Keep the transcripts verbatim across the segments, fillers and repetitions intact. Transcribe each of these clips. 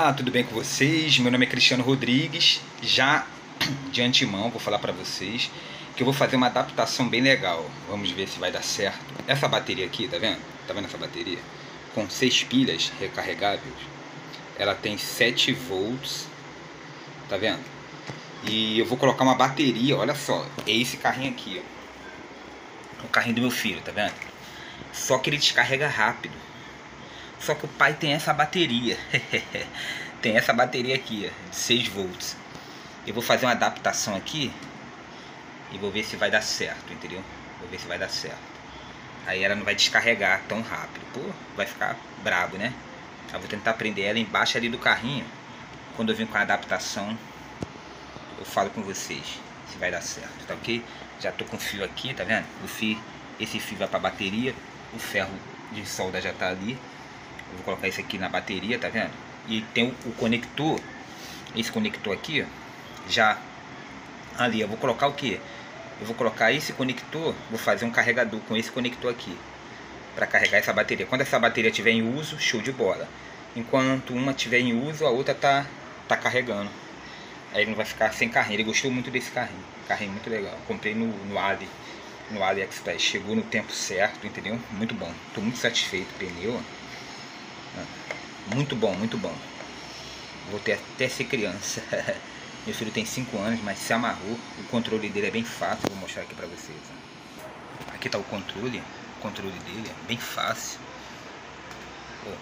Olá, tudo bem com vocês? Meu nome é Cristiano Rodrigues. Já de antemão vou falar para vocês que eu vou fazer uma adaptação bem legal. Vamos ver se vai dar certo. Essa bateria aqui, tá vendo? Tá vendo essa bateria? Com seis pilhas recarregáveis. Ela tem sete volts. Tá vendo? E eu vou colocar uma bateria, olha só. É esse carrinho aqui, ó. O carrinho do meu filho, tá vendo? Só que ele descarrega rápido. Só que o pai tem essa bateria. Tem essa bateria aqui, ó, de seis volts. Eu vou fazer uma adaptação aqui e vou ver se vai dar certo, entendeu? Vou ver se vai dar certo. Aí ela não vai descarregar tão rápido. Pô, vai ficar brabo, né? Eu vou tentar prender ela embaixo ali do carrinho. Quando eu vim com a adaptação, eu falo com vocês se vai dar certo, tá ok? Já tô com o fio aqui, tá vendo? O fio, esse fio vai pra bateria. O ferro de solda já tá ali. Eu vou colocar isso aqui na bateria, tá vendo? E tem o, o conector. Esse conector aqui, ó, já ali. Eu vou colocar o que? Eu vou colocar esse conector. Vou fazer um carregador com esse conector aqui para carregar essa bateria. Quando essa bateria estiver em uso, show de bola. Enquanto uma estiver em uso, a outra tá, tá carregando. Aí ele não vai ficar sem carrinho. Ele gostou muito desse carrinho. Carrinho muito legal. Comprei no, no Ali. No AliExpress. Chegou no tempo certo, entendeu? Muito bom. Tô muito satisfeito. Pneu, ó. Muito bom, muito bom. Vou ter até ser criança. Meu filho tem cinco anos, mas se amarrou. O controle dele é bem fácil. Vou mostrar aqui pra vocês. Aqui tá o controle. O controle dele é bem fácil. Ó.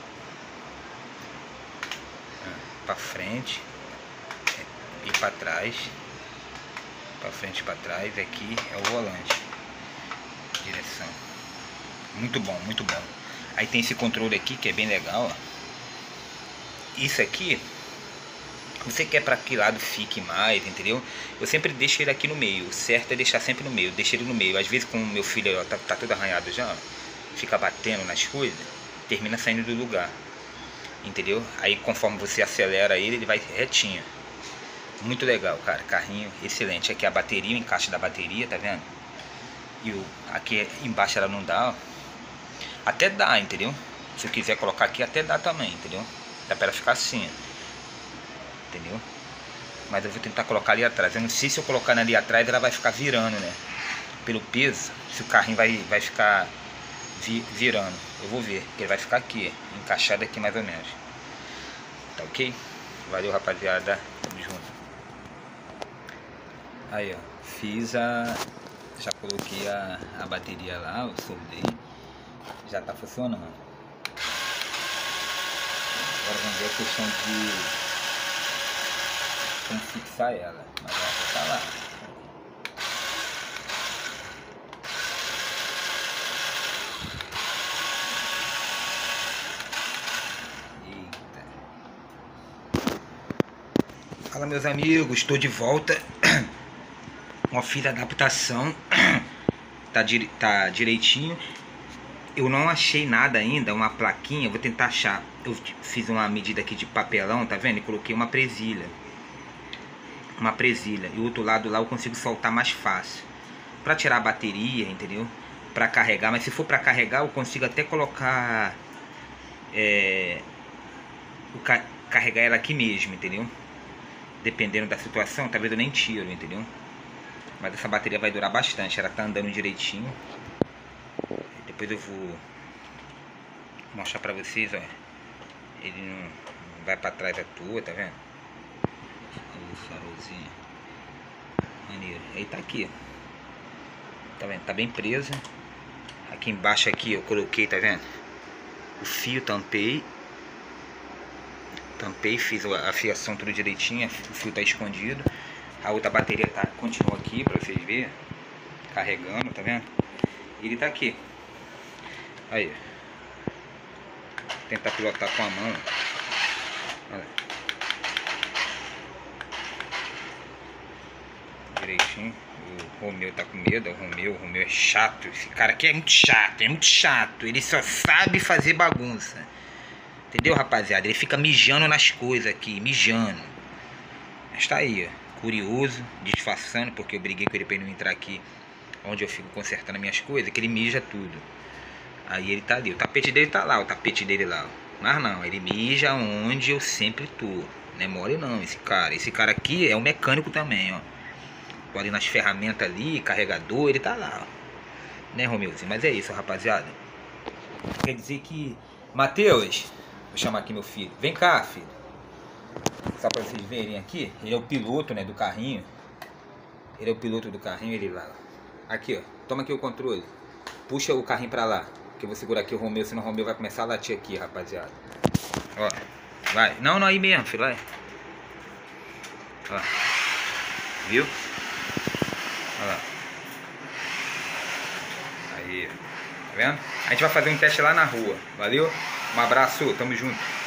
Pra frente e pra trás. Pra frente e pra trás. Aqui é o volante. Direção. Muito bom, muito bom. Aí tem esse controle aqui que é bem legal, ó. Isso aqui, você quer para que lado fique mais, entendeu? Eu sempre deixo ele aqui no meio. O certo é deixar sempre no meio. Eu deixo ele no meio. Às vezes, como meu filho ó, tá, tá todo arranhado já, ó, fica batendo nas coisas, termina saindo do lugar, entendeu? Aí conforme você acelera ele, ele vai retinho. Muito legal, cara. Carrinho excelente. Aqui é a bateria, o encaixe da bateria, tá vendo? E o, aqui embaixo ela não dá, ó. Até dá, entendeu? Se eu quiser colocar aqui, até dá também, entendeu? Dá pra ela ficar assim, entendeu? Mas eu vou tentar colocar ali atrás. Eu não sei se eu colocar ali atrás ela vai ficar virando, né? Pelo peso, se o carrinho vai, vai ficar vi, virando. Eu vou ver, que ele vai ficar aqui, encaixado aqui mais ou menos. Tá ok? Valeu, rapaziada. Tamo junto. Aí, ó. Fiz a... Já coloquei a, a bateria lá, eu soldei. Já tá funcionando. Agora vamos ver a questão de como fixar ela. Mas ela já tá lá. Eita. Fala, meus amigos, estou de volta. Uma fiz a adaptação. Tá, dire... tá direitinho. Eu não achei nada ainda, uma plaquinha, vou tentar achar. Eu fiz uma medida aqui de papelão, tá vendo? E coloquei uma presilha. Uma presilha. E o outro lado lá eu consigo soltar mais fácil. Pra tirar a bateria, entendeu? Pra carregar, mas se for pra carregar eu consigo até colocar... É, o ca... carregar ela aqui mesmo, entendeu? Dependendo da situação, talvez eu nem tiro, entendeu? Mas essa bateria vai durar bastante, ela tá andando direitinho. Depois eu vou mostrar pra vocês, ó. Ele não, não vai pra trás à toa, tá vendo? Olha o farolzinho. Maneiro. Aí tá aqui, ó. Tá vendo? Tá bem presa. Aqui embaixo aqui eu coloquei, tá vendo? O fio, tampei. Tampei, fiz a fiação tudo direitinho. O fio tá escondido. A outra bateria tá, continua aqui pra vocês verem. Carregando, tá vendo? Ele tá aqui. Aí, tentar pilotar com a mão. Olha. Direitinho. O Romeu tá com medo. O Romeu, o Romeu é chato. Esse cara aqui é muito chato, é muito chato. Ele só sabe fazer bagunça. Entendeu, rapaziada? Ele fica mijando nas coisas aqui, mijando. Mas tá aí, ó. Curioso, disfarçando, porque eu briguei com ele pra ele não entrar aqui onde eu fico consertando as minhas coisas, que ele mija tudo. Aí ele tá ali, o tapete dele tá lá, o tapete dele lá, ó. Mas não, ele mija onde eu sempre tô. Não é mole não, esse cara. Esse cara aqui é um mecânico também, ó. Tô ali nas ferramentas ali, carregador, ele tá lá, ó. Né, Romeuzinho? Mas é isso, rapaziada. Quer dizer que... Matheus, vou chamar aqui meu filho. Vem cá, filho. Só pra vocês verem aqui. Ele é o piloto, né, do carrinho. Ele é o piloto do carrinho, ele lá. Aqui, ó. Toma aqui o controle. Puxa o carrinho pra lá. Que eu vou segurar aqui o Romeu, senão o Romeu vai começar a latir aqui, rapaziada. Ó. Vai. Não, não, aí mesmo, filho. Vai. Ó. Viu? Olha lá. Aí. Tá vendo? A gente vai fazer um teste lá na rua. Valeu? Um abraço. Tamo junto.